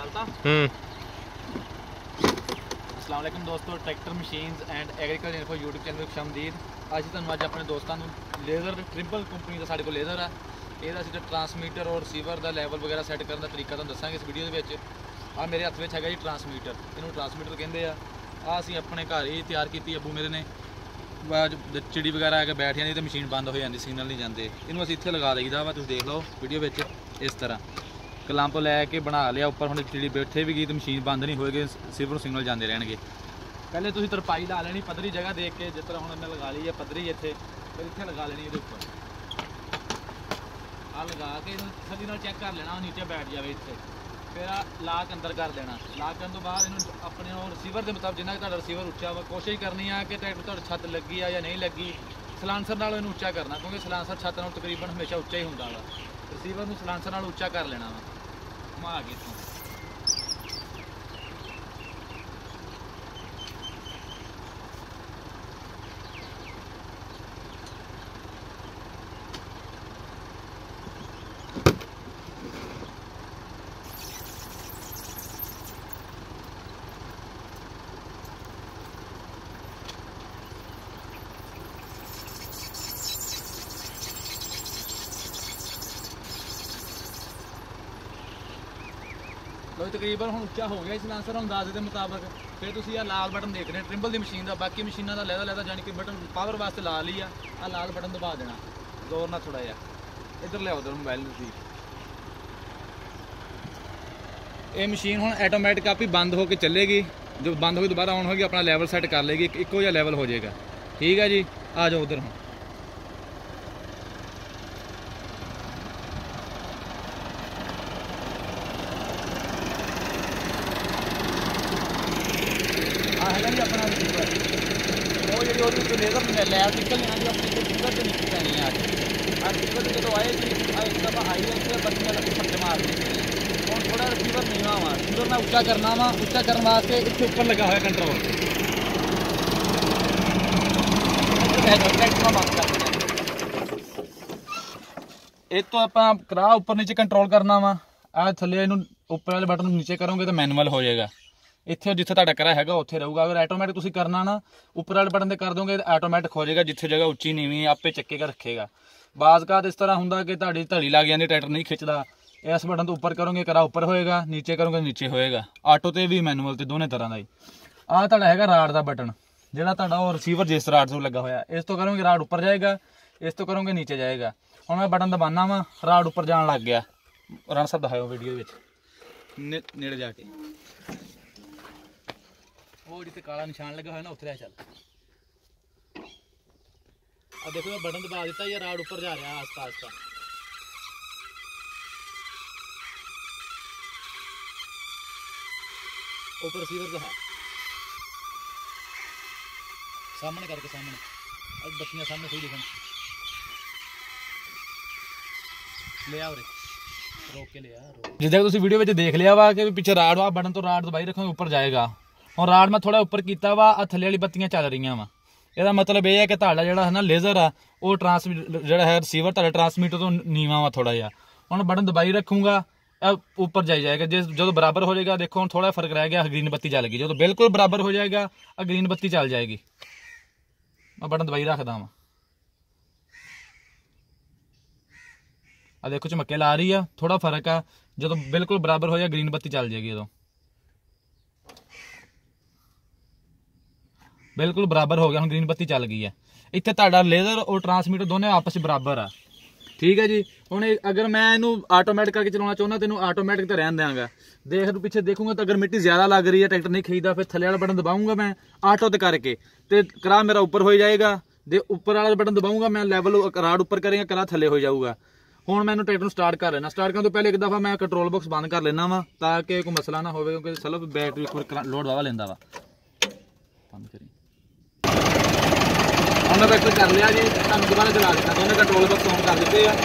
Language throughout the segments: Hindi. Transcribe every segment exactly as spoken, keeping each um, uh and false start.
अस्सलाम वालेकुम दोस्तों, tractor machines and agriculture info YouTube channel में खुशामदीद। अज तुहानू अज अपने दोस्तों लेज़र ट्रिपल कंपनी का साढ़े को लेज़र है, ये ट्रांसमीटर और रिसीवर का लैवल वगैरह सैट करने का तरीका तुहानू दसांगे इस वीडियो के। आ मेरे हत्थ में है जी ट्रांसमीटर, इन्होंने ट्रांसमीटर कहते हैं। आ असीं अपने घर ही तैयार की अबू मेरे ने, चिड़ी वगैरह आके बैठ जाती तो मशीन बंद हो जाती, सिग्नल नहीं जाते। इन्हूं असीं इत्थे लगा दईदा वा, तुसीं देख लो वीडियो में इस तरह कलंप लैके बना लिया उपर। हुण चिड़ी बैठे भी गई तो मशीन बंद नहीं होएगी, सिर्फ सिग्नल जाते रहणगे। पहले तुसीं तरपाई ला लेनी पद्धरी जगह देख के, जिस तरह हुण इन्हें लगा ली है पद्धरी इत्थे, फिर इत्थे लगा लेनी ये उपर। आ लगा के सभी नाल चैक कर लेना नीचे बैठ जाए इत्थे, फिर लाक अंदर कर देना। लाक करने तो बाद इन्हूं अपने रिसीवर के मुताबिक जिन्ना तुहाडा रिसीवर उच्चा वा, कोशिश करनी है कि ट्रैक्टर तुहाडे छत लगी है या नहीं लगी। सलांसर नाल इन्हूं उच्चा करना, क्योंकि सलांसर छत नाल तकरीबन हमेशा उच्चा ही हुंदा वा। रिसीवर नूं सलांसर नाल उच्चा कर लेना वा, घुमा के इत्थों। लो तकरीबन हम उच्चा हो गया इस लांसर हम अंदाजे के मुताबिक। फिर तुम यह लाल बटन देख रहे हैं ट्रिम्बल की मशीन का, बाकी मशीनों का लहदा लहदा जानी कि बटन पावर वास्ते लाल ही आ। लाल बटन दबा देना जोर ना थोड़ा जहा, इधर लिया उधर मोबाइल की। ये मशीन हम ऐटोमैटिक आप ही बंद होकर चलेगी, जो बंद होगी दोबारा ऑन होगी, अपना लैवल सैट कर लेगी, इको जहा लैवल हो जाएगा। ठीक है जी, आ जाओ उधर हम। है जी अपना रिसीवर, वो जी लेज़र लैब निकलनी है जी अपनी रिसीवर से निकल पैनी है। आ रिसीवर से जो आए जी एक दफा आई है उससे बत्तियां लगी फट मार दी। और थोड़ा रिसीवर नीवा वा, रिसीवर मैं उच्चा करना वा, उच्चा करने वास्ते इतने ऊपर लगा हुआ कंट्रोल। एक तो आप करा ऊपर नीचे कंट्रोल करना वा, आ थले इनू ऊपर वाले बटन नीचे करोगे तो मैनुअल हो जाएगा। इत्थे जिथे तुहाडा करा हैगा उत्थे रहूगा। अगर ऑटोमैटिक तुसीं करना ना उपर वाले बटन ते कर दोगे तो ऑटोमैटिक हो जाएगा, जिथे जगह उच्ची नीवी आपे चक्केगा रखेगा। बाज़ का इस तरह होंगे कि तुहाडी धड़ी लग जाती, ट्रैक्टर नहीं खिंचदा। इस बटन तो उपर करोगे करा उपर होएगा, नीचे करोगे नीचे होएगा। आटो ते भी मैनुअल ते दोनों तरह का ही। आ तुहाडा हैगा राड का बटन, जिहड़ा तुहाडा और रिसीवर जिस राड से लगा होया, इस तो करोगे राड उपर जाएगा, इस तो करोगे नीचे जाएगा। हुण मैं बटन दबाना वा, राड उपर जान लग गया। राणा साहब दिखाओ वीडियो विच नेड़े जाके, वो जिथे काला निशान लगा हुआ ना उत्थे चल। अब देखो मैं बटन दबा दिता, ये राड ऊपर जा रहा है आस्ता आस्ता। ऊपर रिसीवर तो है सामने करके, सामने अब बत्तियां सामने सही दिखन। ले आओ रे, रोक के ले आ। जिद्दां तुसीं वीडियो में देख लिया वा कि पिछे राड वा, बटन तो राड दबाई रखोगे ऊपर जाएगा। और राड मैं थोड़ा उपर किया वा, थले वाली बत्तियां चल रही वा। यदा मतलब यह है कि तुहाडा जिहड़ा है ना लेज़र आ, वो ट्रांसमी जिहड़ा है रिसीवर तुहाडे ट्रांसमीटर तो नीवा वा थोड़ा जिहा। हुण बटन दबाई रखूँगा ऊपर जाई जाएगा। जिस जो बराबर हो जाएगा, देखो हम थोड़ा फर्क रह गया, ग्रीन बत्ती चल गई। जो बिल्कुल बराबर हो जाएगा ग्रीन बत्ती चल जाएगी। मैं बटन दबाई रखदा वा, आ देखो चमके ला रही है, थोड़ा फर्क है। जो बिल्कुल बराबर हो जाए ग्रीन बत्ती चल जाएगी। जो बिल्कुल बराबर हो गया, हम ग्रीन बत्ती चल गई है। इत्थे तुहाडा लेज़र और ट्रांसमीटर दोनों आपस में बराबर आ। ठीक है जी। हुण अगर मैं इनू ऑटोमैटिक करके चलाना चाहना तो इनू ऑटोमैटिक तो रहन देंगा। देख पीछे देखूंगा तो अगर मिट्टी ज्यादा लग रही है, ट्रैक्टर नहीं खींचता, फिर थले वाला बटन दबाऊंगा मैं ऑटो ते करके, तो करा मेरा ऊपर हो जाएगा। दे ऊपर वाला बटन दबाऊंगा मैं, लैवल राड ऊपर करेंगे, करा थले हो जाऊगा। हुण मैं ट्रैक्टर स्टार्ट कर लेना। स्टार्ट करने तो पहले एक दफा मैं कंट्रोल बॉक्स बंद कर लेना वा, ताकि कोई मसला ना हो, क्योंकि चलो बैटरी लोड वावा लेंदा वा। बंद करी हमने बैटरी कर लिया जी, तुहानू दोबारा चला देना। दोनों कंट्रोल बॉक्स ऑन कर दिते हैं।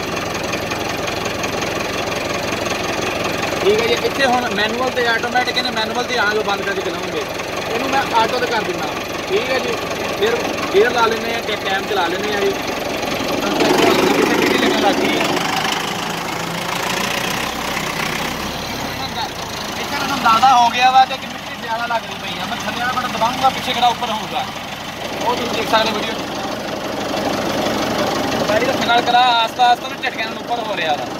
ठीक है जी। इतने हुण मैनुअल तो ऑटोमैटिक ने मैनुअल तो आगे बंद करके चलाऊंगे, इनू मैं ऑटो तो कर देना। ठीक है जी। फिर गेयर ला लेने, टाइम चला लेने जी। लगन लग गई है। ज़्यादा हो गया वा कि मिट्टी ज़्यादा लग रही पई है। मैं थल्ले वाला बटन दबाऊंगा, पीछे खड़ा ऊपर होगा, वो तुम देख सकते वीडियो भाई रखने नाल करा आस्ता आस्ता ना झटके नाल ऊपर हो रहा था।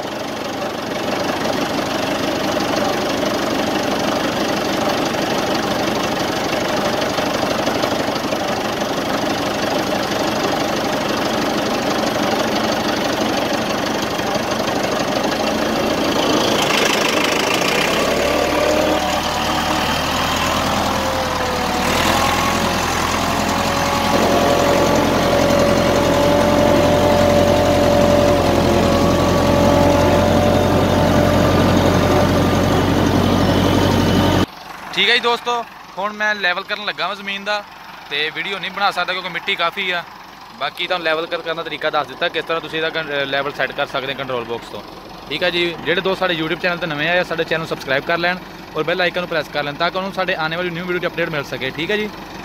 ठीक है जी दोस्तों, हुण मैं लैवल करन लगा वा जमीन का, तो वीडियो नहीं बना सकता क्योंकि मिट्टी काफ़ी आ। बाकी तुहानूं लैवल करने का तरीका दस दिता किस तरह तुसीं इहदा लैवल सैट कर सकते हैं कंट्रोल बॉक्स तो। ठीक है जी, जिहड़े दोस्त साडे यूट्यूब चैनल पर नवे आए साडे चैनल सबसक्राइब कर लैन और बैल आइकन प्रेस कर लैन ताकि उन्होंने साडे आने वाली न्यू वीडियो की अपडेट मिल सके। ठीक है जी।